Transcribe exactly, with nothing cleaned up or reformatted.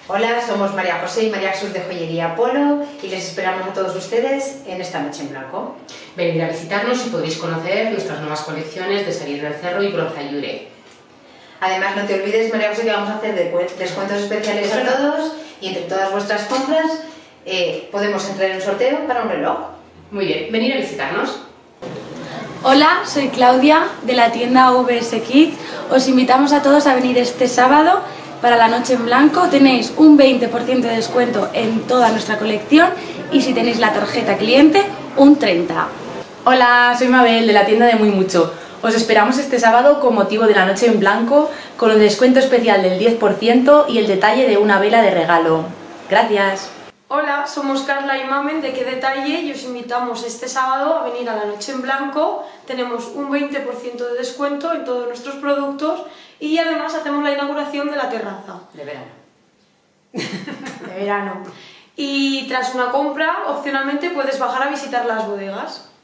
Hola, somos María José y María Jesús de Joyería Polo y les esperamos a todos ustedes en esta noche en blanco. Venid a visitarnos y podréis conocer nuestras nuevas colecciones de Salir del Cerro y Bronzayure. Además, no te olvides, María José, que vamos a hacer descuentos especiales a todos y entre todas vuestras compras eh, podemos entrar en un sorteo para un reloj. Muy bien, venid a visitarnos. Hola, soy Claudia de la tienda V S Kids. Os invitamos a todos a venir este sábado para la noche en blanco. Tenéis un veinte por ciento de descuento en toda nuestra colección y si tenéis la tarjeta cliente, un treinta por ciento. Hola, soy Mabel de la tienda de Muy Mucho. Os esperamos este sábado con motivo de la noche en blanco con el descuento especial del diez por ciento y el detalle de una vela de regalo. Gracias. Hola, somos Carla y Mamen de Qué Detalle y os invitamos este sábado a venir a la noche en blanco. Tenemos un veinte por ciento de descuento en todos nuestros productos y además hacemos la inauguración de la terraza. De verano. De verano. Y tras una compra, opcionalmente puedes bajar a visitar las bodegas.